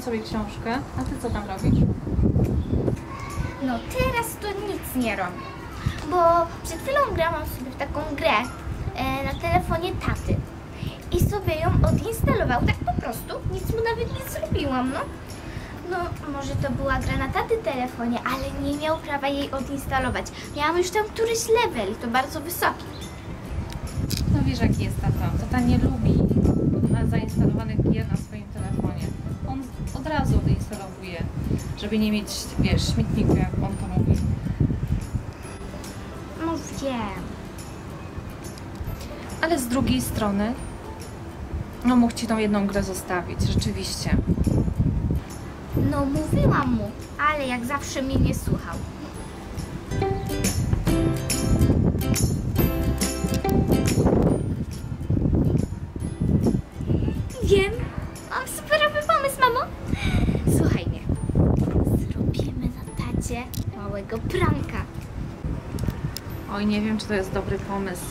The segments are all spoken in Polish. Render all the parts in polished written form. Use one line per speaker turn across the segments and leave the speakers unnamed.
sobie książkę. A ty co tam robisz?
No teraz to nic nie robię, bo przed chwilą grałam sobie w taką grę na telefonie taty i sobie ją odinstalował, tak po prostu, nic mu nawet nie zrobiłam, no. No, może to była gra na taty telefonie, ale nie miał prawa jej odinstalować. Miałam już tam któryś level i to bardzo wysoki.
No wiesz, jaki jest tata. Tata nie lubi zainstalowanych gier na swoim telefonie. On od razu odinstalowuje, żeby nie mieć, wiesz, śmietnika, jak on to mówi.
No wiem.
Ale z drugiej strony, no mógł ci tą jedną grę zostawić, rzeczywiście.
No mówiłam mu, ale jak zawsze mnie nie słuchał. Wiem, mam superowy pomysł, mamo. Słuchaj mnie, zrobimy na tacie małego pranka.
Oj, nie wiem, czy to jest dobry pomysł.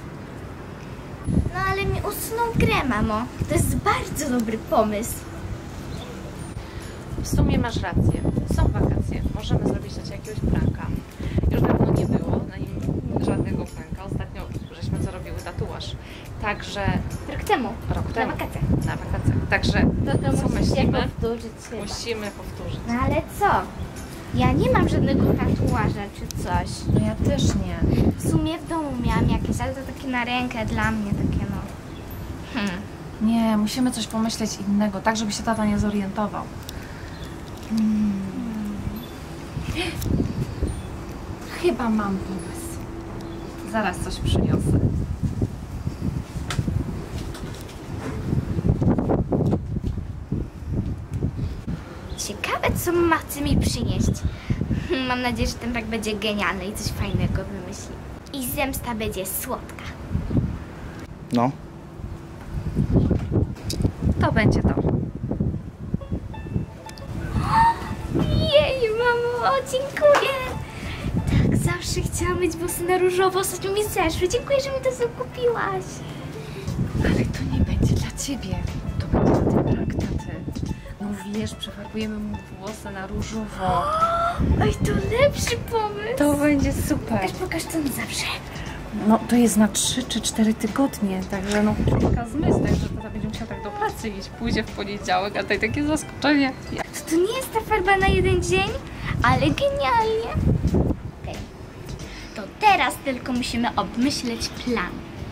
No ale mi usunął grę, mamo. To jest bardzo dobry pomysł.
W sumie masz rację. Są wakacje. Możemy zrobić dla ciebie jakiegoś pranka. Już dawno nie było na nim żadnego pranka. Ostatnio żeśmy co robiły tatuaż. Także...
Rok temu.
Rok temu.
Na wakacje.
Na wakacje. Także
To
co myślimy?
powtórzyć chyba.
Musimy powtórzyć.
No ale co? Ja nie mam żadnego tatuaża czy coś.
No ja też nie.
W sumie w domu miałam jakieś, ale to takie na rękę dla mnie, takie no.
Nie, musimy coś pomyśleć innego, tak żeby się tata nie zorientował. Chyba mam pomysł. Zaraz coś przyniosę.
Ciekawe, co mama chce mi przynieść. Mam nadzieję, że ten prank będzie genialny i coś fajnego wymyśli. I zemsta będzie słodka.
No.
To będzie to.
Jej, mamo, o, dziękuję. Tak, zawsze chciałam mieć włosy na różowo, ostatnio mi zeszły. Dziękuję, że mi to zakupiłaś.
Ale to nie będzie dla ciebie. To będzie na ten prank taty. No wiesz, przefarbujemy mu włosy na różowo.
Oj, to lepszy pomysł.
To będzie super.
Pokaż, co on zawsze.
No to jest na 3 czy 4 tygodnie, także no kilka zmysł, także tata będzie musiał tak do pracy iść, pójdzie w poniedziałek, a tutaj takie zaskoczenie.
To nie jest ta farba na jeden dzień, ale genialnie. Okej. To teraz tylko musimy obmyśleć plan.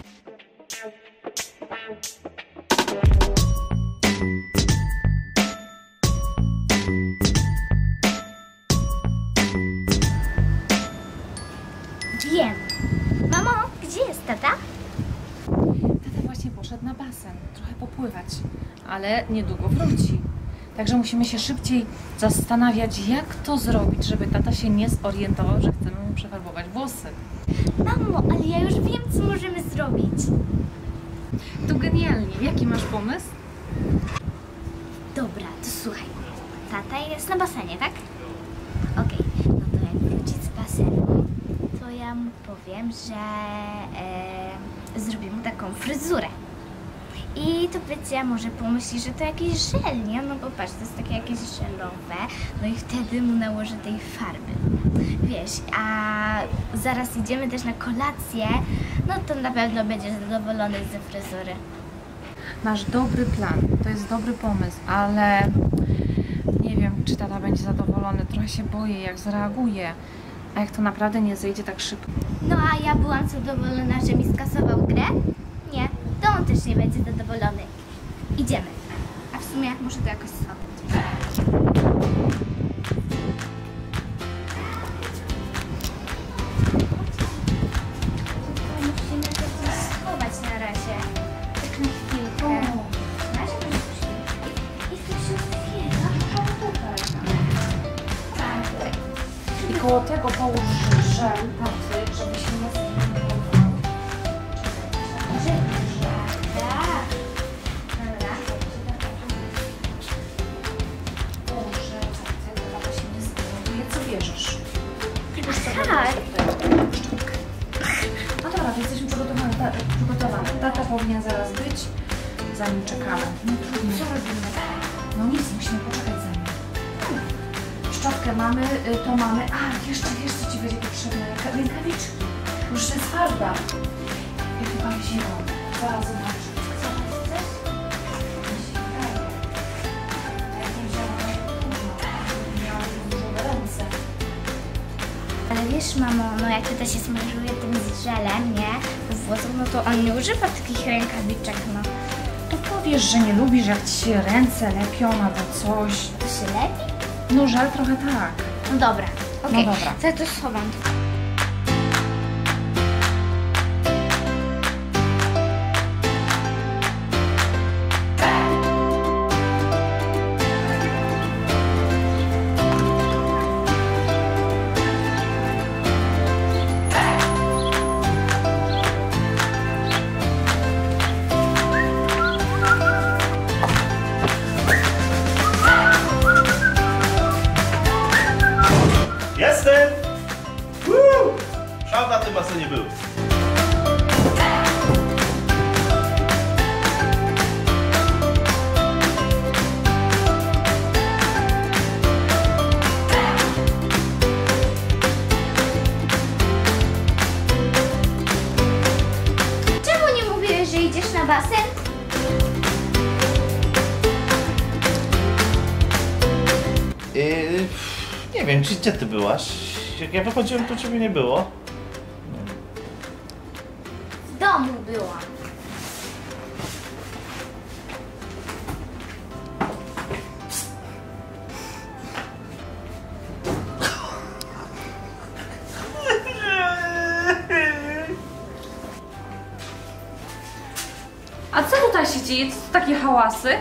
Wiem. Mamo, gdzie jest tata?
Tata właśnie poszedł na basen, trochę popływać, ale niedługo wróci. Także musimy się szybciej zastanawiać, jak to zrobić, żeby tata się nie zorientował, że chcemy mu przefarbować włosy.
Mamo, ale ja już wiem, co możemy zrobić.
To genialnie. Jaki masz pomysł?
Dobra, to słuchaj. Tata jest na basenie, tak? Okej, no to jak wróci z basenu, to ja mu powiem, że zrobię mu taką fryzurę. I to wiecie, może pomyśli, że to jakiś żel, nie? No bo patrz, to jest takie jakieś żelowe, no i wtedy mu nałożę tej farby. Wiesz, a zaraz idziemy też na kolację, no to na pewno będzie zadowolony ze fryzury.
Masz dobry plan, to jest dobry pomysł, ale nie wiem, czy tata będzie zadowolony. Trochę się boję, jak zareaguje. A jak to naprawdę nie zejdzie tak szybko?
No a ja byłam zadowolona, że mi skasował grę? Nie, to on też nie będzie zadowolony. Idziemy. A w sumie muszę to jakoś schować. Musimy to gdzieś schować na razie. Tak na chwilkę. Na razie może coś i to się otwiera. Tak.
I koło tego połóż żel taty, żeby się nie zorientował.
Tak. Dobra.
Połóż żel taty, tata się nie zorientuje. Co bierzesz?
Tak.
No dobra, to jesteśmy przygotowane. Tata powinien zaraz być, zanim czekamy. No trudno.
Co robimy?
No nic, musimy poczekać szczotkę mamy, to mamy. A, jeszcze co ci będzie potrzebne? Rękawiczki. Już jest farba. Ja chyba wzięłam. Zaraz zobaczę. Co chcesz? Mi się wydaje. Ja nie wzięłam dużo. Miałam duże ręce.
Ale wiesz, mamo, no jak tata się smażuje tym z żelem, nie? Do włosów, no to on nie używa takich rękawiczek, no.
To powiesz, że nie lubisz, jak ci się ręce lepią albo coś.
To się lepi?
No żal trochę tak.
No dobra, okej.
No dobra.
To ja to schowam.
Jestem! Woo! Szał na tym basenie był.
Czemu nie mówiłeś, że idziesz na basen?
Nie wiem, gdzie ty byłaś? Jak ja wychodziłem, to ciebie nie było.
W domu byłam.
A co tutaj się dzieje? Co to takie hałasy?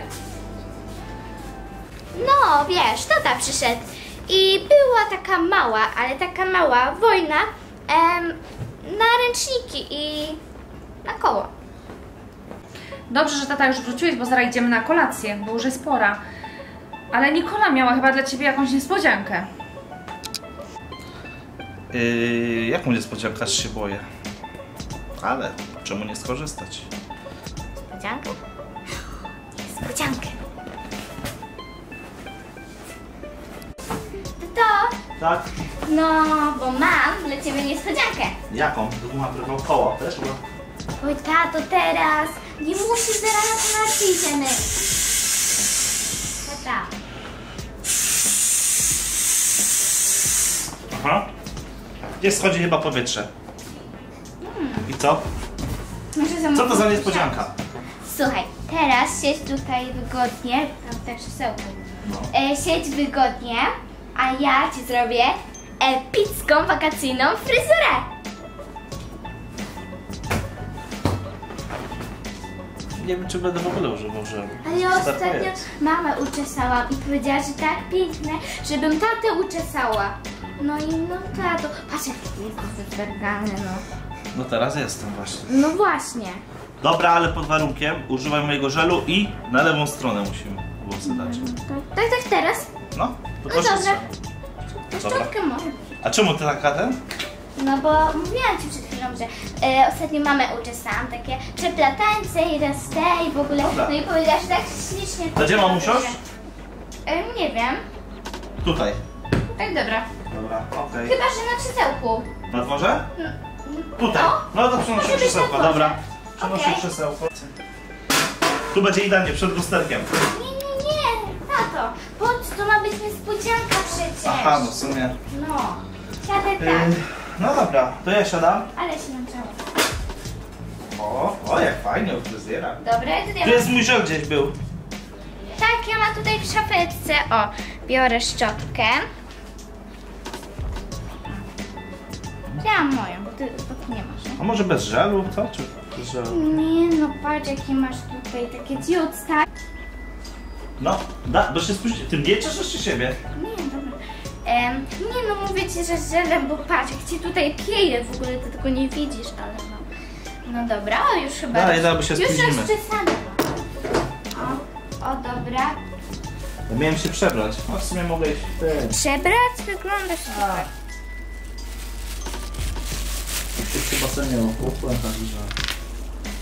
No, wiesz, tata przyszedł i była taka mała, ale taka mała wojna na ręczniki i na koło.
Dobrze, że tata już wróciłeś, bo zaraz idziemy na kolację, bo już jest pora. Ale Nikola miała chyba dla ciebie jakąś niespodziankę.
Jaką niespodziankę, aż się boję. Ale czemu nie skorzystać?
Niespodziankę? Niespodziankę. To,
Tak.
no, bo mam dla ciebie niespodziankę.
Jaką? Drugą mam drugą koło też? Bo...
Oj, tato, teraz nie musisz zaraz na kolację idziemy. Tata.
Aha. Gdzie schodzi chyba powietrze. I co? Co to za niespodzianka?
Słuchaj, teraz siedź tutaj wygodnie, tam też krzesełko.
No.
Siedź wygodnie, a ja ci zrobię epicką wakacyjną fryzurę.
Nie wiem, czy będę w ogóle używał żelu.
Ale ja
Co tak
ostatnio
jest?
mamę uczesałam i powiedziała, że tak piękne, żebym tatę uczesała. No i no tato, patrz jak jest wyzwergany, no.
No teraz jestem właśnie.
No właśnie.
Dobra, ale pod warunkiem używaj mojego żelu i na lewą stronę musimy włosy dać.
Tak, teraz?
No, to
No
proszę.
dobra. To
Dobra.
szczotkę może.
A czemu ty taka ten?
No bo mówiłam ci przed chwilą, że ostatnio mamę uczesałam, takie przeplatańce i raz te i w ogóle.
Dobra.
No i powiedziała, że tak ślicznie.
To gdzie mam usiąść?
Nie wiem.
Tutaj.
Tak, dobra.
Dobra, okej.
Chyba, że na krzesełku.
Na dworze? Tutaj.
No.
No to przenoszę
Może być
krzesełko,
na dworze.
dobra. Przenoszę
Okej.
krzesełko. Tu będzie idealnie, przed lusterkiem.
Nie, tato. Po co to ma być niespodzianka przecież?
Aha, no w sumie.
No. Siadę tak.
No dobra, to ja siadam.
Ale się namciało.
O, jak fajnie u fryzjera.
Dobra, ja tutaj
Tu jest mój żel gdzieś był.
Tak, ja mam tutaj w szafeczce. O, biorę szczotkę. Ja mam moją, bo ty nie masz, nie?
A może bez żelu, co? Czy bez żelu?
Nie no, patrz jakie masz tutaj takie ciutsta.
No, bo się spóźni. Ty mnie cieszysz czy siebie?
Nie, dobra. Nie no, mówię ci, że z żelem, bo patrz, jak ci tutaj pieje w ogóle, ty tego nie widzisz, ale no. No dobra, o już chyba.
Dalej, bo się
już
spóźnimy.
rozczesane. O, dobra.
Ja miałem się przebrać. No w sumie mogę iść w ten.
Przebrać? Wygląda super.
Przy basenie ukłon, także...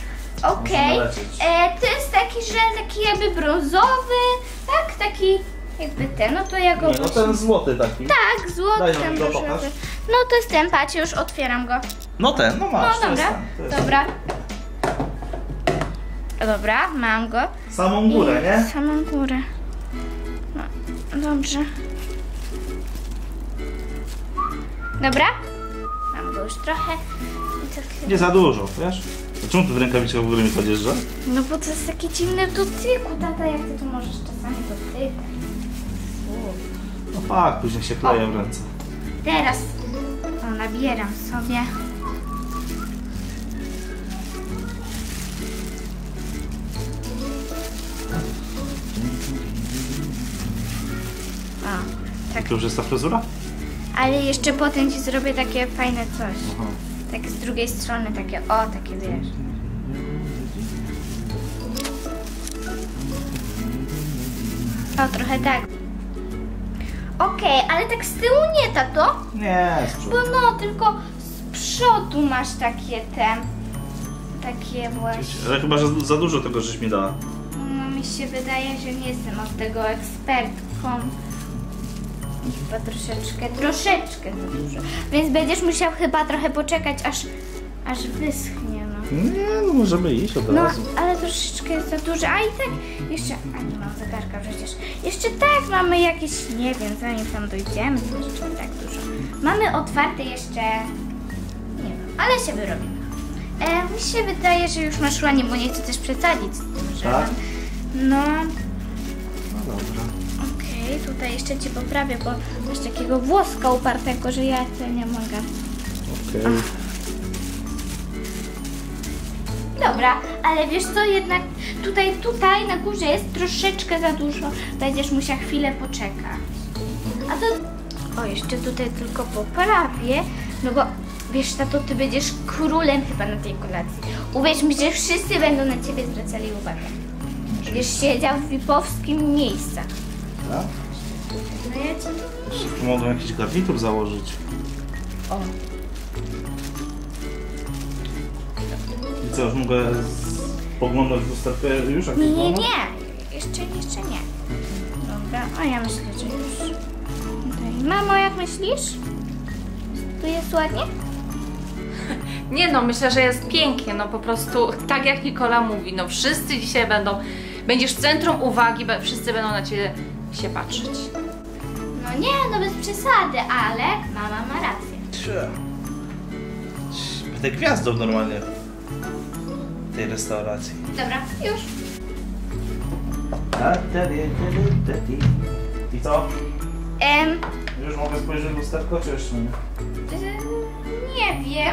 Okej.
Możemy lecieć.
To jest taki żel, taki jakby brązowy, tak? Taki jakby ten, no to ja go...
Nie, no ten złoty taki.
Tak, złoty.
Daj
ten
nam go
różowy.
pokaż.
No to jest ten, patrz, już otwieram go.
No ten, no masz.
No
to jest
dobra,
ten, to jest
dobra. Dobra, mam go.
ten. Samą górę, nie?
Samą górę. No, dobrze. Dobra? Mam go już trochę. I co chwilę-
Nie za dużo, wiesz? A czemu ty w rękawiczkach w ogóle mi chodzisz, że?
No bo to jest taki dziwny w dotyku, tata, jak ty tu możesz czasami dotykać.
No tak, później się kleje w ręce.
Teraz nabieram sobie. O, tak.
To już jest ta fryzura?
Ale jeszcze potem ci zrobię takie fajne coś.
Aha.
Tak z drugiej strony, takie, o, takie wiesz. O, trochę tak. Okej, ale tak z tyłu nie, tato?
Nie, z
Bo no, tylko z przodu masz takie takie właśnie.
Ale chyba, że za dużo tego żeś mi dała.
No mi się wydaje, że nie jestem od tego ekspertką. Chyba troszeczkę za dużo. Więc będziesz musiał chyba trochę poczekać, aż wyschnie, no.
Nie, no możemy iść od
No,
razu.
ale troszeczkę jest za dużo, a i tak jeszcze, a nie mam zegarka przecież. Jeszcze tak mamy jakieś, nie wiem, zanim tam dojdziemy, to jeszcze tak dużo. Mamy otwarte jeszcze, nie wiem, ale się wyrobimy. Mi się wydaje, że już masz ładnie, bo nie chcę też przesadzić z tym, że
Tak?
no,
No dobra.
okej, tutaj jeszcze cię poprawię, bo masz takiego włoska upartego, że ja to nie mogę.
Okej.
Dobra, ale wiesz co, jednak tutaj na górze jest troszeczkę za dużo. Będziesz musiał chwilę poczekać. A to... O, jeszcze tutaj tylko poprawię, no bo wiesz, tato, ty będziesz królem chyba na tej kolacji. Uwierz mi, że wszyscy będą na ciebie zwracali uwagę. Będziesz siedział w VIP-owskim miejscach.
Tak?
No ja ci...
Jeszcze mogę jakiś garnitur założyć.
O,
I co, już mogę poglądać w lusterkę już? Jak
nie.
wygląda?
Jeszcze nie. Dobra, a ja myślę, że już. Tutaj. Mamo, jak myślisz? Tu jest ładnie?
Nie no, myślę, że jest pięknie, no po prostu tak jak Nikola mówi, no wszyscy dzisiaj będziesz w centrum uwagi, wszyscy będą na Ciebie się patrzeć.
No nie, no bez przesady, ale mama ma rację.
Będę gwiazdą normalnie tej restauracji.
Dobra, już.
I co?
Em,
Już mogę spojrzeć w lusterko, czy jeszcze nie?
nie wiem.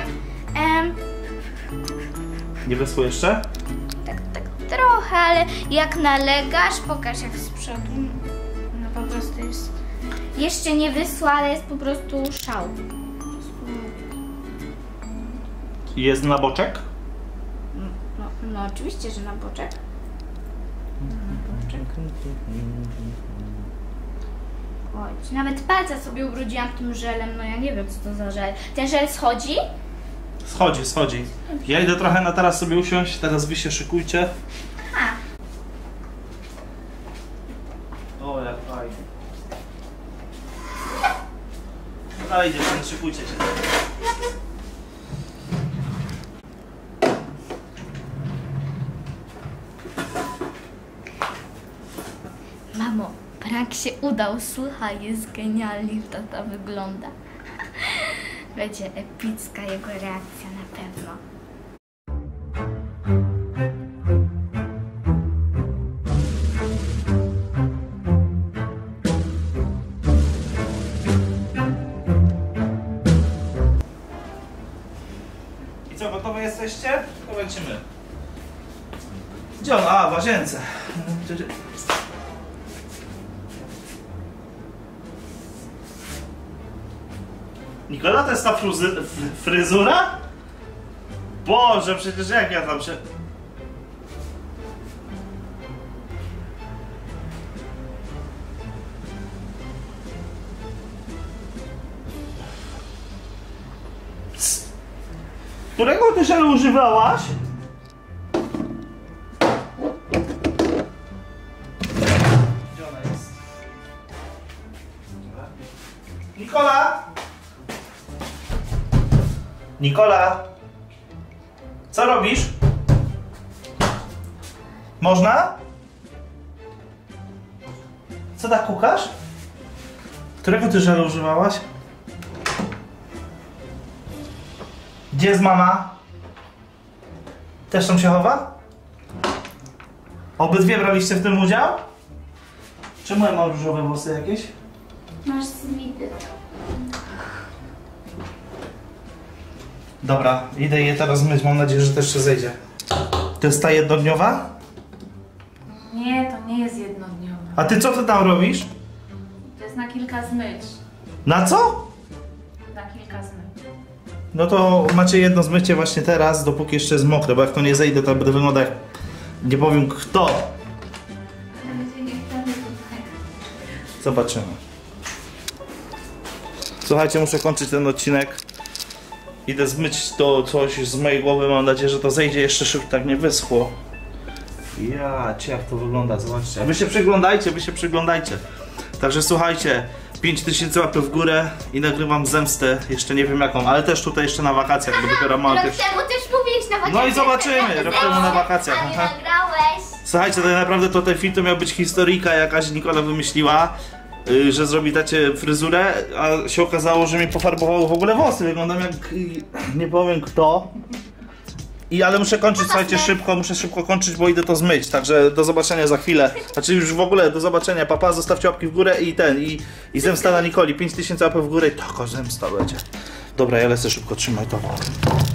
Nie wyschło jeszcze?
Tak trochę, ale jak nalegasz, pokaż jak z przodu. No po prostu jest. Jeszcze nie wysła, ale jest po prostu szał.
Jest na boczek?
No oczywiście, że na boczek. Chodź, nawet palca sobie ubrudziłam tym żelem, no ja nie wiem co to za żel. Ten żel schodzi?
Schodzi. Ja idę trochę na teraz sobie usiąść, teraz wy się szykujcie.
Aha.
O, jak fajnie. No idzie, szykujcie się.
Mamo, prank się udał, słuchaj, jest genialnie, tata wygląda. Będzie epicka jego reakcja na pewno.
I co, gotowe jesteście? To lecimy. Gdzie on? A, w łazience. Nikola, to jest ta fryzura? Boże, przecież jak ja tam się... Którego ty żelu używałaś? Gdzie ona jest? Nikola! Nikola! Co robisz? Można? Co tak kukasz? Którego ty żelu używałaś? Gdzie jest mama? Też tam się chowa? Obydwie braliście w tym udział? Czemu ja mam różowe włosy jakieś?
Masz zbity.
Dobra, idę je teraz myć, mam nadzieję, że też się zejdzie. To jest ta jednodniowa?
Nie, to nie jest jednodniowe.
A ty co ty tam robisz?
To jest na kilka zmyć.
Na co?
Na kilka zmyć.
No to macie jedno zmycie właśnie teraz, dopóki jeszcze jest mokre, bo jak to nie zejdzie, to będę wyglądał jak... Nie powiem kto. Zobaczymy. Słuchajcie, muszę kończyć ten odcinek. Idę zmyć to coś z mojej głowy, mam nadzieję, że to zejdzie jeszcze szybko, tak nie wyschło. Ja cię, jak to wygląda, zobaczcie. A wy się przyglądajcie. Także słuchajcie, 5000 łapy w górę i nagrywam zemstę, jeszcze nie wiem jaką, ale też tutaj jeszcze na wakacjach, bo dopiero mam
Rok
też...
temu też mówiłeś na wakacjach.
No i zobaczymy, rok temu na wakacjach.
A nie
Aha.
nagrałeś.
Słuchajcie, tak naprawdę to ten film to miał być historyjka, jakaś Nikola wymyśliła, że zrobi tacie fryzurę, a się okazało, że mi pofarbowało w ogóle włosy. Wyglądam jak... nie powiem kto. Ale muszę kończyć, słuchajcie, muszę szybko kończyć, bo idę to zmyć, także do zobaczenia za chwilę. Znaczy już w ogóle do zobaczenia, papa, zostawcie łapki w górę i zemsta na Nikoli, 5000 łapek w górę i taka zemsta będzie. Dobra, ja lecę szybko, trzymaj to.